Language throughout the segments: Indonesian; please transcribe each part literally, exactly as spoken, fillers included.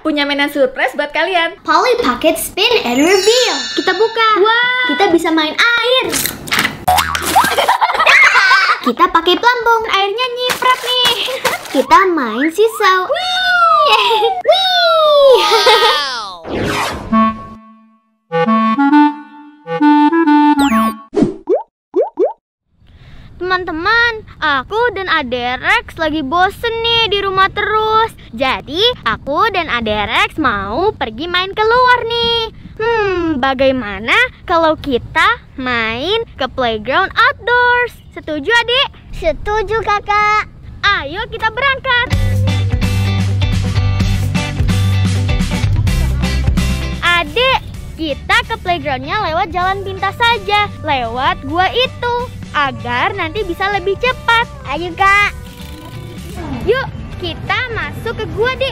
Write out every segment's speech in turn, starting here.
punya mainan surprise buat kalian. Polly Pocket Spin and Reveal. Kita buka. Wow. Kita bisa main air. Kita pakai pelampung. Airnya nyiprat nih. Kita main seesaw. Wih. Wih. Teman-teman, aku dan Ade Rex lagi bosen nih di rumah terus. Jadi, aku dan Ade Rex mau pergi main keluar nih. Hmm, bagaimana kalau kita main ke playground outdoors? Setuju, Adik? Setuju, Kakak. Ayo kita berangkat. Adik, kita ke playgroundnya lewat jalan pintas saja, lewat gua itu, agar nanti bisa lebih cepat. Ayo, Kak. Yuk, kita masuk ke gua, Dek.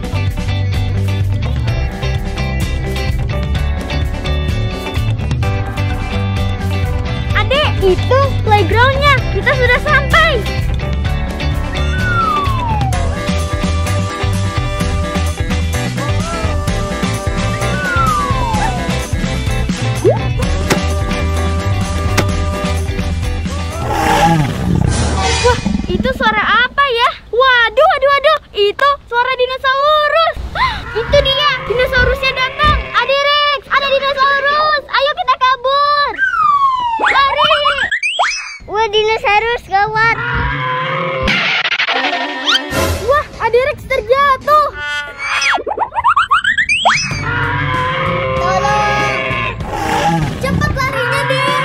Adek, itu playgroundnya. Kita sudah sampai. Wah, itu suara apa ya? Waduh, waduh, waduh. Itu suara dinosaurus. Itu dia, dinosaurusnya datang. Ade Rex, ada dinosaurus. Ayo kita kabur. Lari. Wah, dinosaurus gawat. Wah, Ade Rex terjatuh. Tolong. Cepat larinya, Dek.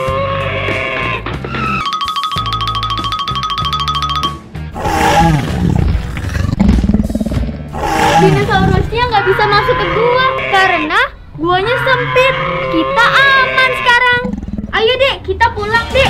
Dinosaurusnya nggak bisa masuk ke gua karena guanya sempit. Kita aman sekarang. Ayo, Dek, kita pulang, Dek.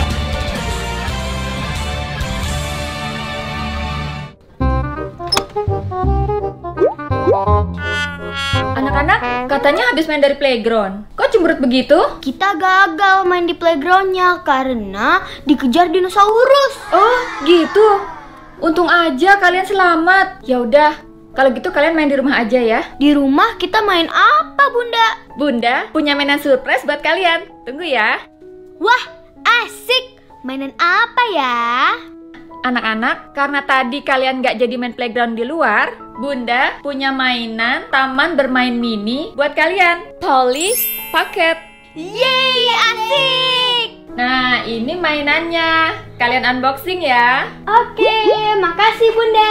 Anak-anak, katanya habis main dari playground. Kok cemberut begitu? Kita gagal main di playgroundnya karena dikejar dinosaurus. Oh, gitu. Untung aja kalian selamat. Ya udah, kalau gitu kalian main di rumah aja ya. Di rumah kita main apa, Bunda? Bunda punya mainan surprise buat kalian. Tunggu ya. Wah, asik. Mainan apa ya? Anak-anak, karena tadi kalian gak jadi main playground di luar, Bunda punya mainan taman bermain mini buat kalian. Polly Pocket. Yeay, asik. Nah, ini mainannya. Kalian unboxing ya. Oke, makasih, Bunda.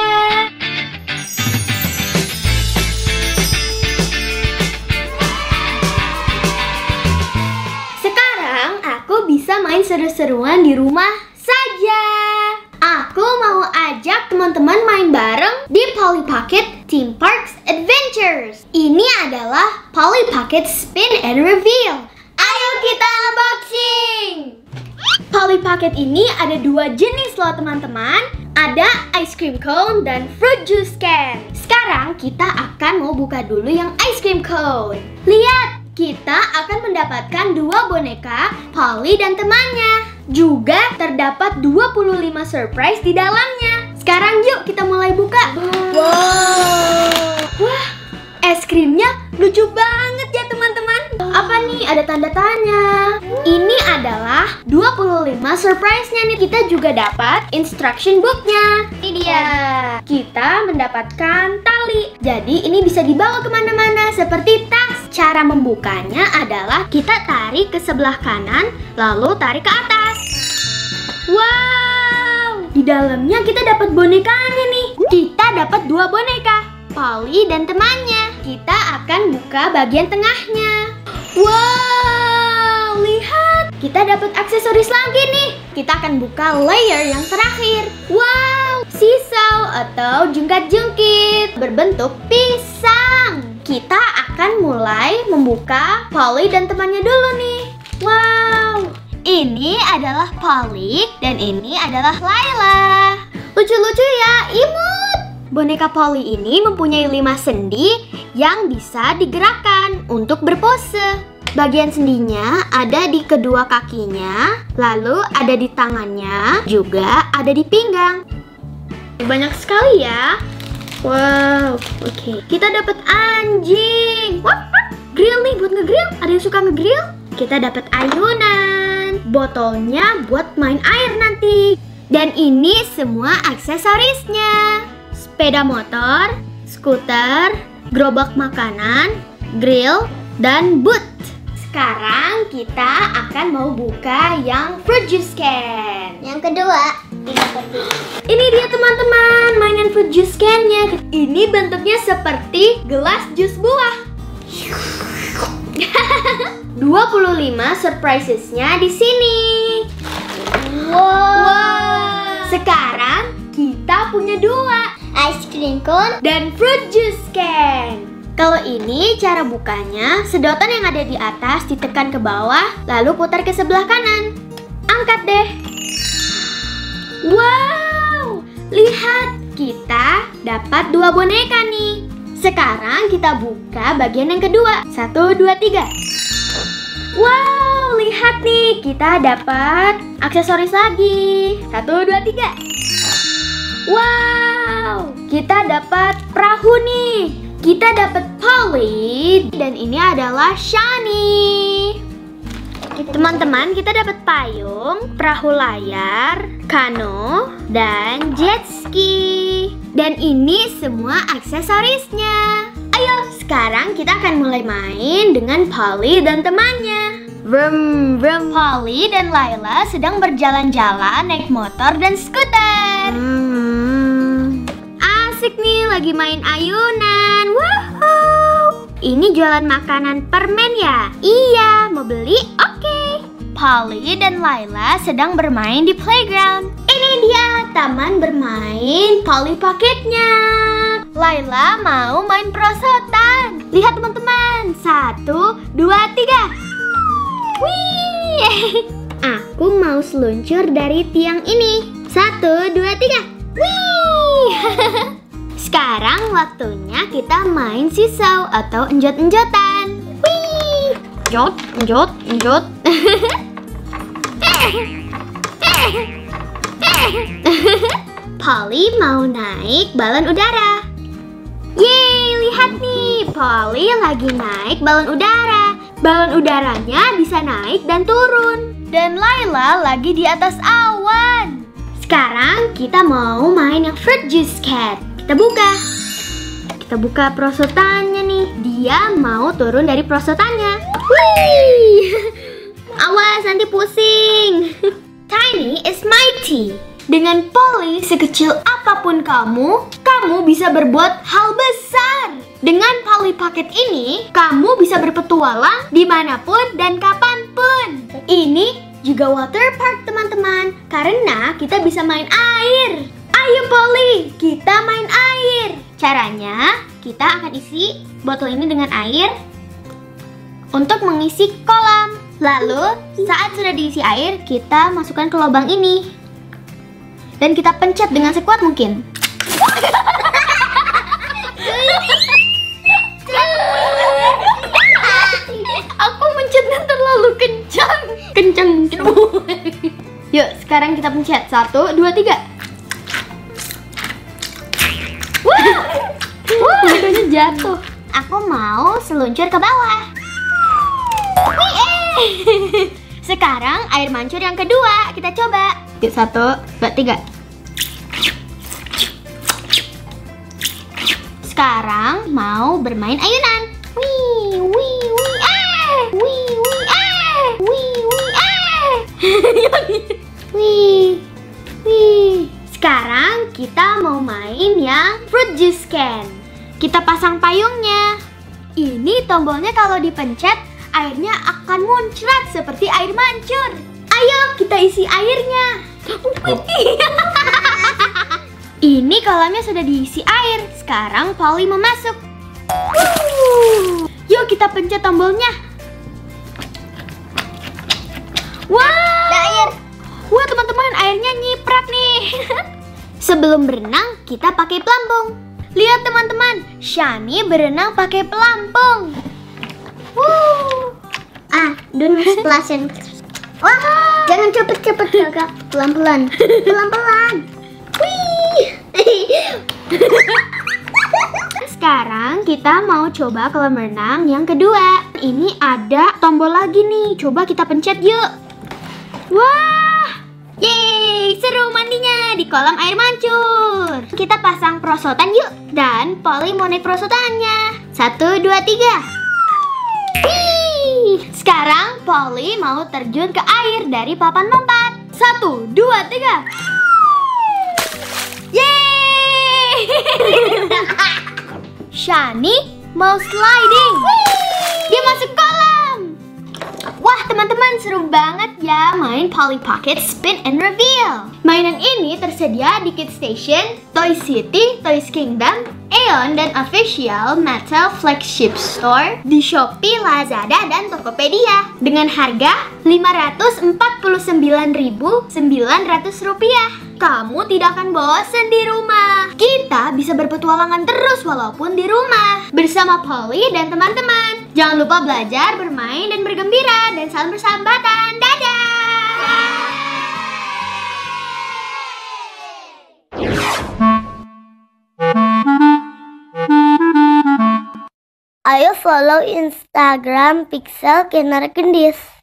Sekarang aku bisa main seru-seruan di rumah saja. Aku mau ajak teman-teman main bareng di Polly Pocket Theme Parks Adventures. Ini adalah Polly Pocket Spin and Reveal. Ayo kita unboxing. Polly Pocket ini ada dua jenis loh, teman-teman. Ada ice cream cone dan fruit juice can. Sekarang kita akan mau buka dulu yang ice cream cone. Lihat, kita akan mendapatkan dua boneka Polly dan temannya. Juga terdapat dua puluh lima surprise di dalamnya. Sekarang yuk kita mulai buka. Wow. Wah, es krimnya lucu banget ya, teman-teman. Apa nih? Ada tanda tanya. Ini adalah dua puluh lima surprise-nya nih. Kita juga dapat instruction book-nya. Ini dia. Kita mendapatkan tali. Jadi ini bisa dibawa kemana-mana seperti tas. Cara membukanya adalah kita tarik ke sebelah kanan, lalu tarik ke atas. Wow, di dalamnya kita dapat bonekanya nih. Kita dapat dua boneka, Polly dan temannya. Kita akan buka bagian tengahnya. Wow, lihat. Kita dapat aksesoris lagi nih. Kita akan buka layer yang terakhir. Wow, seesaw atau jungkat-jungkit berbentuk pisang. Kita akan mulai membuka Polly dan temannya dulu nih. Wow, ini adalah Polly dan ini adalah Layla. Lucu-lucu ya, imut. Boneka Polly ini mempunyai lima sendi yang bisa digerakkan untuk berpose. Bagian sendinya ada di kedua kakinya, lalu ada di tangannya, juga ada di pinggang. Banyak sekali ya. Wow. Wow, oke. Okay. Kita dapat anjing. Wah, grill nih buat ngegrill. Ada yang suka ngegrill? Kita dapat ayunan. Botolnya buat main air nanti. Dan ini semua aksesorisnya. Sepeda motor, skuter, gerobak makanan, grill, dan boot. Sekarang kita akan mau buka yang fruit juice can. Yang kedua, ini dia teman-teman, mainan fruit juice can-nya. Ini bentuknya seperti gelas jus buah. dua puluh lima surprises-nya di sini. wow. Wow. Sekarang kita punya dua, Ice cream cone dan fruit juice can. Kalau ini cara bukanya, sedotan yang ada di atas ditekan ke bawah, lalu putar ke sebelah kanan. Angkat deh. Wow, lihat, kita dapat dua boneka nih. Sekarang kita buka bagian yang kedua. Satu, dua, tiga. Wow, lihat nih, kita dapat aksesoris lagi. Satu, dua, tiga. Wow, kita dapat perahu nih. Kita dapat Polly, dan ini adalah Shani. Teman-teman, kita dapat payung, perahu layar, kano, dan jet ski. Dan ini semua aksesorisnya. Ayo, sekarang kita akan mulai main dengan Polly dan temannya. Vroom, vroom. Polly dan Layla sedang berjalan-jalan naik motor dan skuter. Hmm. Asik nih, lagi main ayunan. Woohoo! Ini jualan makanan permen ya? Iya, mau beli? Oke. Polly dan Layla sedang bermain di playground. Ini dia taman bermain Polly Pocketnya. Layla mau main perosotan. Lihat teman-teman, satu, dua, tiga. Wih, aku mau seluncur dari tiang ini. Satu, dua, tiga. Wih. Sekarang waktunya kita main seesaw atau enjot-enjotan. Wih, enjot, enjot, enjot. Polly mau naik balon udara. Yeay, lihat nih, Polly lagi naik balon udara. Balon udaranya bisa naik dan turun. Dan Layla lagi di atas awan. Sekarang kita mau main yang fruit juice can. Kita buka. Kita buka perosotannya nih. Dia mau turun dari perosotannya. Wih! Awas, nanti pusing. Tiny is mighty. Dengan Polly sekecil apapun kamu, kamu bisa berbuat hal besar. Dengan Polly Pocket ini, kamu bisa berpetualang dimanapun dan kapanpun. Ini juga water park teman-teman, karena kita bisa main air. Ayo Polly, kita main air. Caranya, kita akan isi botol ini dengan air untuk mengisi kolam. Lalu, saat sudah diisi air, kita masukkan ke lubang ini. Dan kita pencet dengan sekuat mungkin. Aku mencetnya terlalu kencang. Kencang mungkin. Yuk, sekarang kita pencet. Satu, dua, tiga. Wah, bodohnya jatuh. Aku mau seluncur ke bawah. Wih, sekarang air mancur yang kedua. Kita coba. Yuk, satu, dua, tiga. Sekarang mau bermain ayunan. Wih, wih, wih, eh. Wih, wih, eh. Wih, wih, eh. Wih, wih. Sekarang kita mau main yang fruit juice can. Kita pasang payungnya. Ini tombolnya kalau dipencet, airnya akan muncrat seperti air mancur. Ayo kita isi airnya. Ini kolamnya sudah diisi air. Sekarang Polly mau masuk. Uh, yuk kita pencet tombolnya. Wow, air. Wah teman-teman, airnya nyiprat nih. Sebelum berenang kita pakai pelampung. Lihat teman-teman, Shani berenang pakai pelampung. Wuh. Ah, don't splashin. Wah, jangan cepet-cepet kakak, pelan-pelan, pelan-pelan. Wih. kita mau coba kolam renang yang kedua. Ini ada tombol lagi nih. Coba kita pencet yuk. Wah, yeay, seru mandinya di kolam air mancur. Kita pasang perosotan yuk. Dan Polly mau naik perosotannya. Satu, dua, tiga. Wih, sekarang Polly mau terjun ke air dari papan lompat. Satu, dua, tiga. Yeay. Shani mau sliding. Dia masuk kolam. Wah teman-teman, seru banget ya main Polly Pocket Spin and Reveal. Mainan ini tersedia di Kids Station, Toy City, Toys Kingdom, Aeon, dan Official Mattel Flagship Store di Shopee, Lazada, dan Tokopedia dengan harga lima ratus empat puluh sembilan ribu sembilan ratus rupiah. Kamu tidak akan bosan di rumah. Kita bisa berpetualangan terus walaupun di rumah bersama Polly dan teman-teman. Jangan lupa belajar, bermain, dan bergembira. Dan salam persahabatan. Dadah! Ayo follow Instagram Pixel Kinder Kendis.